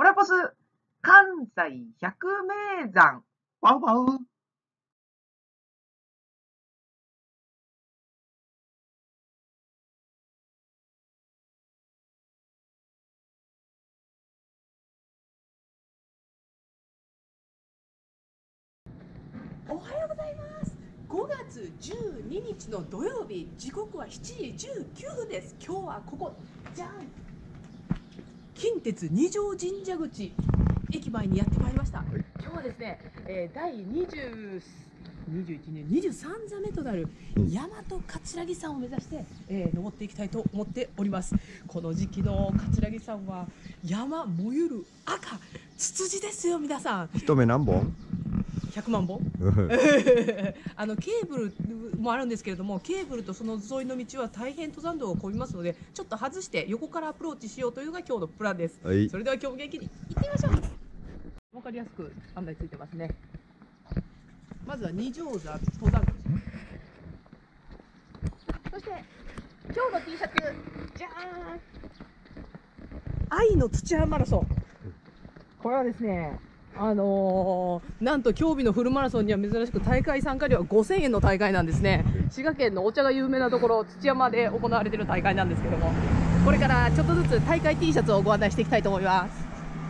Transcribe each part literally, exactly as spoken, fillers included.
コラポス関西百名山。ワウワウ。 おはようございます。ごがつじゅうににちの土曜日、時刻はしちじじゅうきゅうふんです。今日はここじゃん、近鉄二条神社口駅前にやってまいりました。はい、今日はですね、えー、第にじゅう、にじゅういちねんにじゅうさんざめとなる大和葛城山を目指して、えー、登っていきたいと思っております。この時期の葛城山は山燃ゆる赤ツツジですよ。皆さん一目何本？ ひゃくまんぼんあのケーブルもあるんですけれども、ケーブルとその沿いの道は大変登山道を混みますので、ちょっと外して横からアプローチしようというのが今日のプランです。はい、それでは今日も元気に行ってみましょう。分かりやすく案内ついてますね。まずは二条山登山口、そして今日の T シャツじゃーん、愛の土屋マラソン。これはですね、あのー、なんと競技のフルマラソンには珍しく大会参加料はごせんえんの大会なんですね。滋賀県のお茶が有名なところ土山で行われている大会なんですけども、これからちょっとずつ大会 T シャツをご案内していきたいと思います。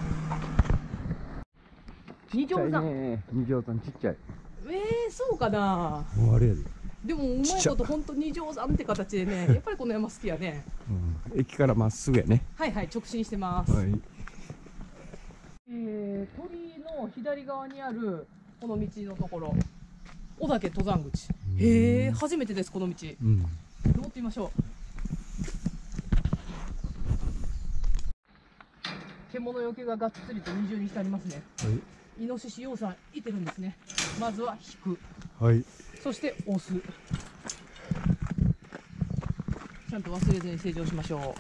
二条山、 二条山ちっちゃい。 えー、そうかな。 もうあれやで。 でもうまいこと本当二条山って形でね、やっぱりこの山好きやね。 うん、駅からまっすぐやね。 はいはい、直進してます。はい、えー、鳥居の左側にあるこの道のところ、小岳登山口。へえ、初めてです、この道。うん、登ってみましょう。獣よけががっつりと二重にしてありますね。はい、イノシシ養蚕いてるんですね。まずは引く。はい。そして押す。ちゃんと忘れずに施錠しましょう。はい。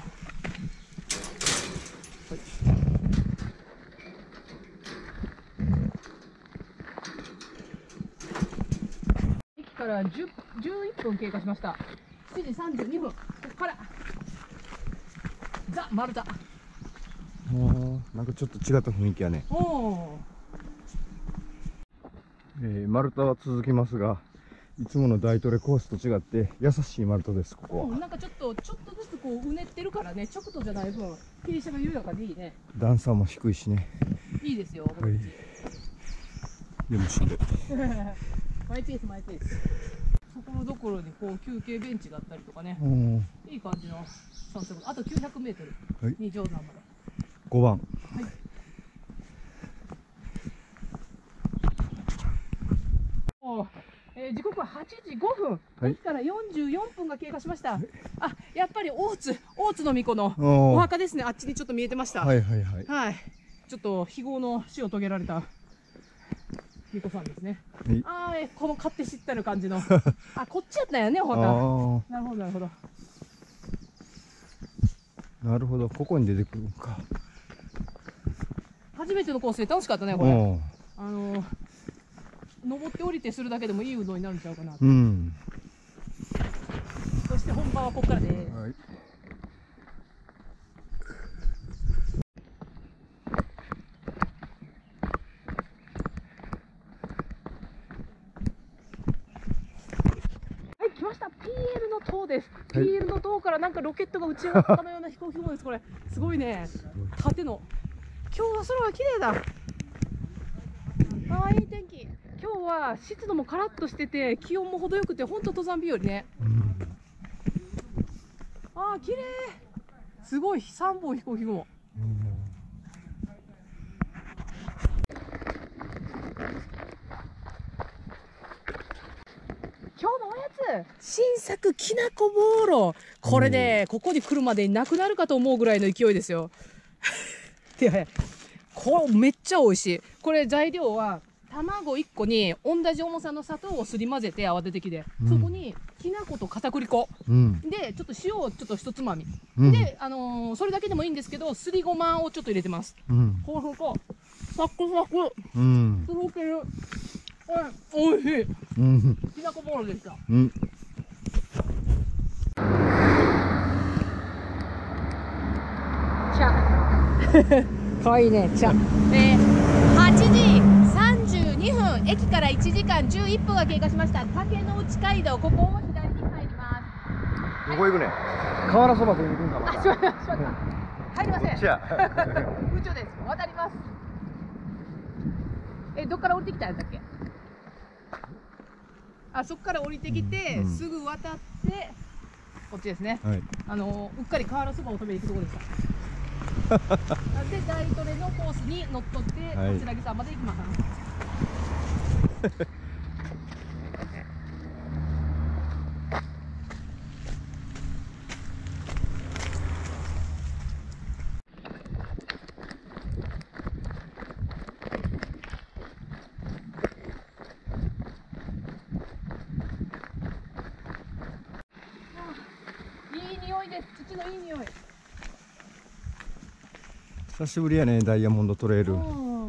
からじゅう、じゅういっぷん経過しました。しちじさんじゅうにふん、ここからザ・丸太。 なんかちょっと違った雰囲気やね。えー、丸太は続きますが、いつもの大トレコースと違って優しい丸太です。ここは、 うん、なんかちょっとちょっとずつこううねってるからね、直途じゃない分傾斜が緩やかでいいね。 段差も低いしね、 いいですよ。はい、 でもしんどいマイペースマイペース。ところどころにこう休憩ベンチがあったりとかね、いい感じの散策。あときゅうひゃくメートル、はい、二条山までごばん。はい、 おえー、時刻ははちじごふん、はい、駅からよんじゅうよんぷんが経過しました。はい、あ、やっぱり大津大津の巫女のお墓ですね。あっちにちょっと見えてました。はいはいはい、はい、ちょっと非業の死を遂げられた巫女さんですね。はい、ああ、この勝手知ってる感じのあ、こっちやったんやね、ほんと。なるほどなるほどなるほど、ここに出てくるか。 初めてのコースで楽しかったね、これ。あの登って降りてするだけでもいい運動になるんちゃうかな。うん、そして本番はここからです。はい、来ました。 ピーエル の塔です。 ピーエル の塔からなんかロケットが打ち上がったかのような飛行機雲です。これすごいね。縦の今日は空が綺麗だ。ああ、いい天気。今日は湿度もカラッとしてて気温も程よくて、本当登山日和ね。ああ、綺麗。すごいさんぼん飛行機雲。今日のおやつ、新作きなこボーロ。これね、ここに来るまでになくなるかと思うぐらいの勢いですよ。で、これめっちゃ美味しい。これ材料は卵いっこに同じ重さの砂糖をすり混ぜて泡立て器で、うん、そこにきな粉と片栗粉、うん、でちょっと塩をちょっと一つまみ、うん、で、あのー、それだけでもいいんですけど、すりごまをちょっと入れてます。うん、こうするとサクサク、うん、とろける。おいしい。うん、きなこボーロでした。うん、チャかわいいね。じゃあ、えー、はちじさんじゅうにふん、駅からいちじかんじゅういっぷんが経過しました。竹の内街道、ここを左に入ります。 どこ行くね。河原そば食いに行くんかまた。 あ、しまった、しまった。入りません。 こっちや。 宇宙です。渡ります。え、どっから降りてきたんだっけ。あ、そこから降りてきて、 うんうん、 すぐ渡って、こっちですね。 はい。 あのうっかり河原そばを食べに行くところでした。で、大トレのコースに乗っ取って、 はい、 桂木さんまで行きます。いい匂いです。土のいい匂い。 久しぶりやね、ダイヤモンドトレイル。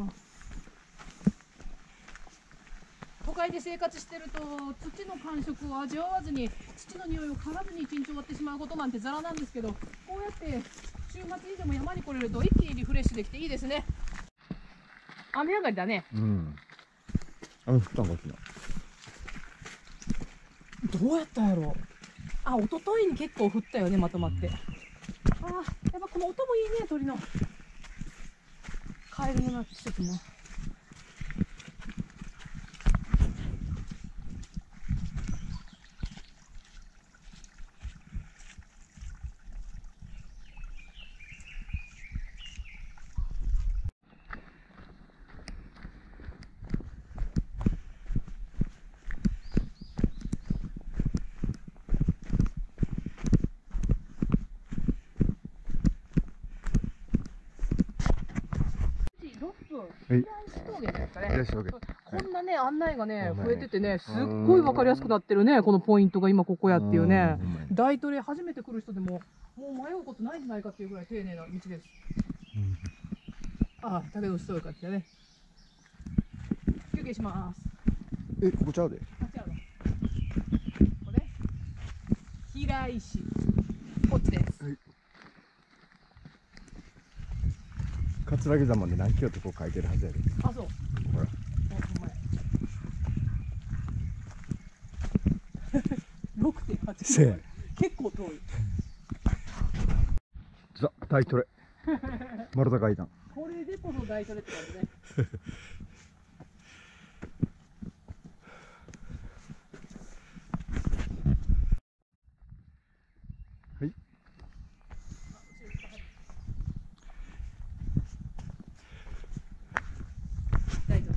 都会で生活してると土の感触を味わわずに土の匂いを嗅がずに一日終わってしまうことなんてザラなんですけど、こうやって週末にでも山に来れると一気にリフレッシュできていいですね。雨上がりだね。 うん。雨降ったんかしら。 どうやったんやろう。あ、一昨日に結構降ったよね、まとまって。ああ、やっぱこの音もいいね、鳥の。カエルの鳴き季節も。平石峠ですかね。こんなね、案内がね、増えててね、すっごいわかりやすくなってるね、このポイントが今ここやっていうね。大トレ初めて来る人でも、もう迷うことないんじゃないかっていうぐらい丁寧な道です。うん、ああ、竹の内そういう感じだね。休憩します。 え、ここちゃうで。 あ、違うの。ここね。平石。こっちです。はい、 桂木山で何キロってこう書いてるはずやで。 あ、そう。 ほら。 ろくてんはち キロ。結構遠い。 ザ・大トレ。丸太階段。 これでこそ大トレって感じね。 はい。 大丈夫です。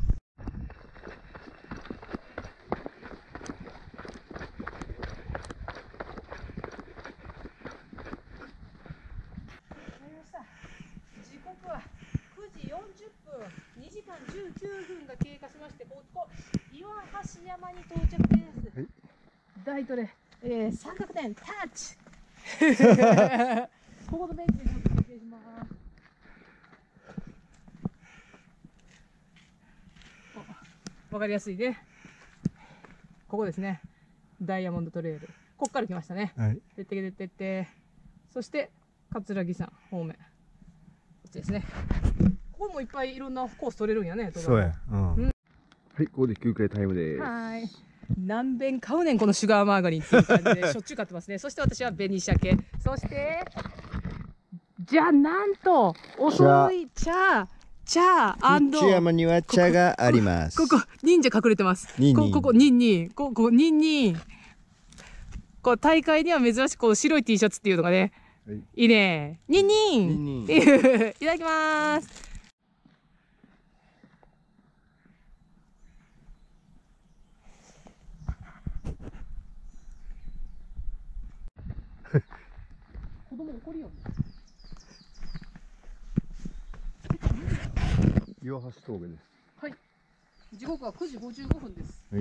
時刻はくじよんじゅっぷん、にじかんじゅうきゅうふんが経過しまして、ここ岩橋山に到着です。はい、大トレ、えー、三角点タッチ。ここのベンチでちょっと休憩します。わかりやすいね。ここですね。ダイヤモンドトレイル。こっから来ましたね。はい。てってけてってって。そして桂木山方面。こっちですね。ここもいっぱいいろんなコース取れるんやね。 そうや。うん。うん、はい、ここで休憩タイムです。 はい。何遍買うねんこのシュガーマーガリンっていう感じでしょっちゅう買ってますね。そして私は紅鮭。そしてじゃあなんとお揃い茶。茶内山には茶があります。 ここ、忍者隠れてます。 ニンニンここ、ニンニン。ここ、ニンニン。こう、大会には珍しくこう白い T シャツっていうのがね、はい、いいね。ニンニン。ニンニンいただきます。子供怒りよ。 岩橋峠です。 はい。時刻はくじごじゅうごふんです。はい。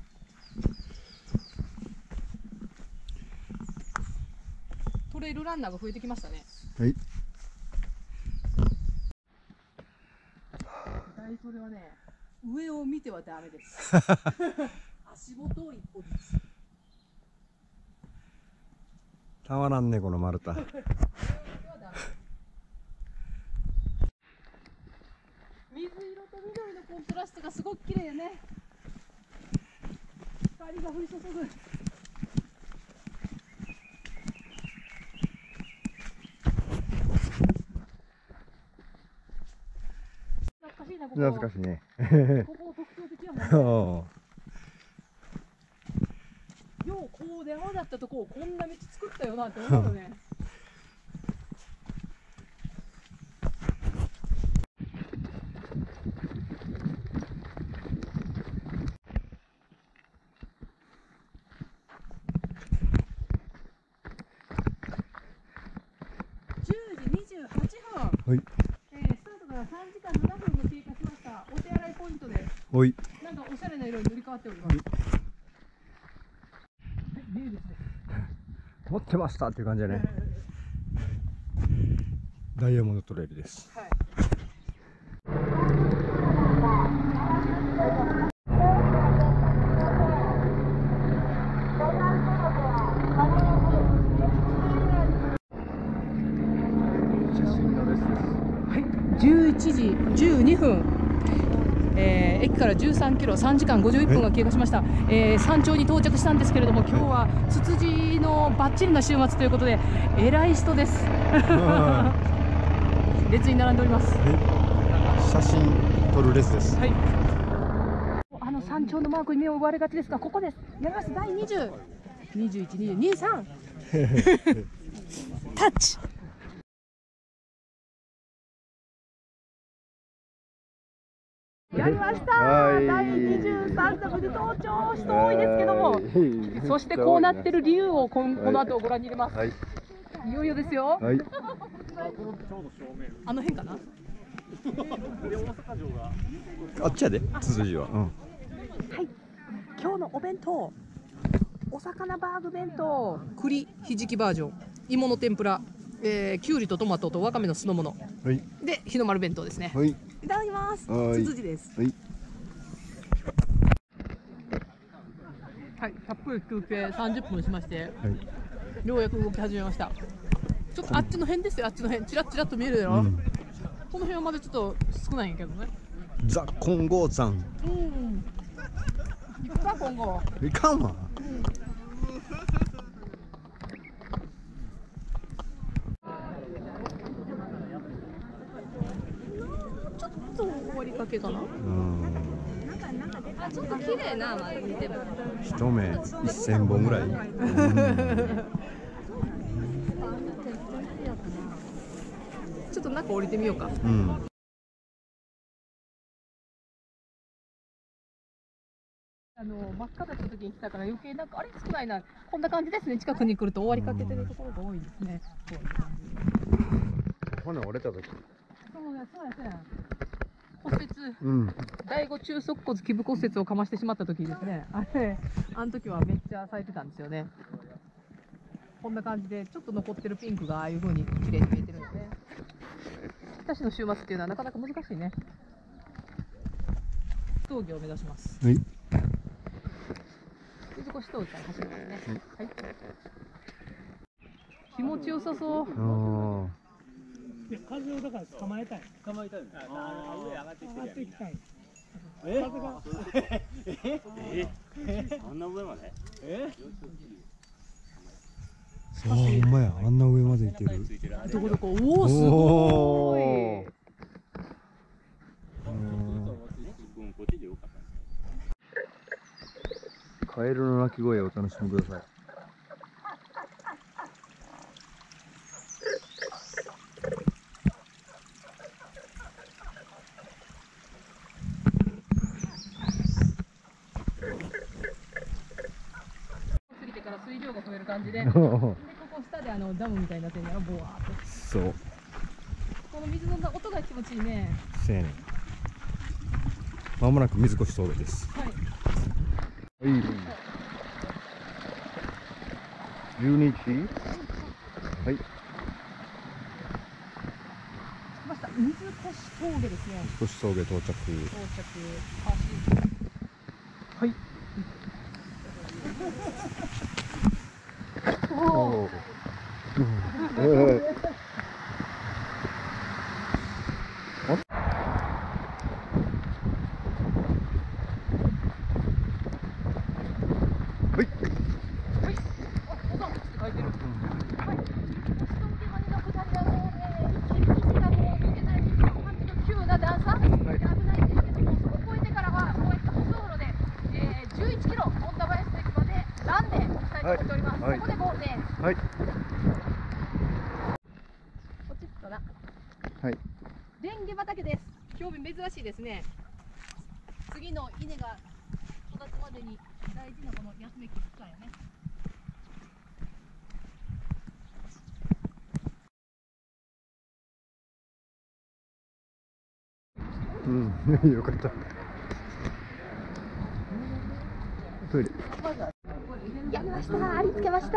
トレイルランナーが増えてきましたね。はい。大トレはね、上を見てはダメです。足元を一歩ずつ。 たまらんねこの丸太。 ね。光が降り注ぐ。懐かしいな、ここ。 懐かしいね。 ここ特徴的やあもんね。 あ。 ようこう山だったとこをこんな道作ったよなって思うよね。じゅうじにじゅうはちふん。 はい。 えー、スタートからさんじかんななふんも経過しました。お手洗いポイントで、 おい。 なんかおしゃれな色に塗り替わっております。はい、名物です。 持ってましたっていう感じだね。ダイヤモンドトレイルです。 はい。じゅういちじじゅうにふん、えー、駅からじゅうさんキロ、さんじかんごじゅういっぷんが経過しました。えー、山頂に到着したんですけれども、今日はツツジのバッチリな週末ということで、えらい人です。列に並んでおります。 写真撮る列です。 はい。あの山頂のマークに目を奪われがちですが、ここです。やります。だいにじゅう、にじゅういち、にじゅうに、にじゅうさん。タッチ。やりましたー。だいにじゅうさんさくに登頂、人多いですけども、そしてこうなってる理由をこんこの後ご覧に入れます。 はい。 いよいよですよ。 はい。 あの辺かな。 あっちやで、ツツジは。うん。 はい。今日のお弁当、お魚バーグ弁当、栗ひじきバージョン、芋の天ぷら、えー、きゅうりとトマトとわかめの酢の物。 はい。 で日の丸弁当ですね。 はい。 いただきます。 はい。 ツツジです。 はい。 はい、たっぷり休憩さんじゅっぷんしまして、 はい。 ようやく動き始めました。ちょっとあっちの辺ですよ、あっちの辺、ちらっちらっと見えるだろ。うん、この辺はまだちょっと少ないんやけどね。 ザ・金剛山。うん。 行くか今後。 いかんわ。うん、 ちょっと終わりかけかな。うん。あ、ちょっと綺麗な、まあ、見ても。 一目一千本ぐらい。うん、 ちょっと中降りてみようか。うん。あの真っ赤だった時に来たから余計なんかあれ少ないな、こんな感じですね。近くに来ると終わりかけてるところが多いですね。こういう感じ。骨折れた時。 そうやそうやそうや。骨折。 うん。 第五中足骨基部骨折をかましてしまった時ですね。あれ、あの時はめっちゃ咲いてたんですよね。こんな感じでちょっと残ってるピンクがああいう風に綺麗に見えてるんですね。日田市の週末っていうのはなかなか難しいね。峠を目指します。 はい。 水越峠から走りますね。はい。気持ちよさそう。 ああ。風をだから捕まえたい。捕まえたい。ああ、上上がってきて。上がってきたい。え？風が。え？え？あんな上まで？え？ そう、ほんまや、あんな上まで行ってる。 どこどこ、おお、すごい。 カエルの鳴き声をお楽しみください。 過ぎてから水量が増える感じで、でここ下であのダムみたいになってるんやろ、ボワーっと。 そう。 この水の音が気持ちいいね。 せやねん。まもなく水越峠です。はい。はい。じゅうにじ。はい。 来ました。水越峠ですね。 水越峠到着。到着。 はい。おお。 ね。 はい。 こっちとな。 はい。 レンゲ畑です。今日珍しいですね。次の稲が育つまでに大事なこの休め期間やね。 うん、よかった。トイレ。 やりました。ありつけました。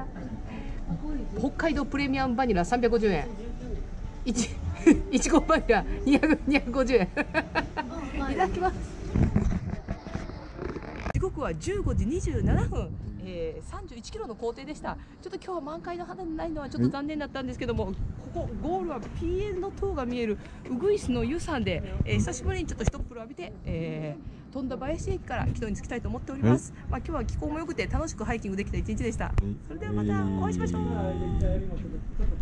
北海道プレミアムバニラさんびゃくごじゅうえん。いち、いちごバニラにひゃく、にひゃくごじゅうえん。いただきます。時刻はじゅうごじにじゅうななふん。えー、さんじゅういちキロの行程でした。ちょっと今日は満開の花ないのはちょっと残念だったんですけども、ここゴールは ピーエヌ の塔が見えるウグイスの湯山で、えー、久しぶりにちょっと一っ風呂浴びて、えー、富田林駅から木戸に着きたいと思っております。まあ今日は気候も良くて楽しくハイキングできた一日でした。それではまたお会いしましょう。